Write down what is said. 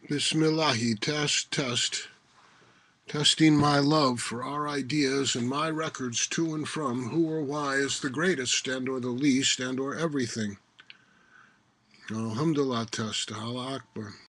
Bismillahi, test. Testing my love for our ideas and my records to and from who or why is the greatest and or the least and or everything. Alhamdulillah test. Allah Akbar.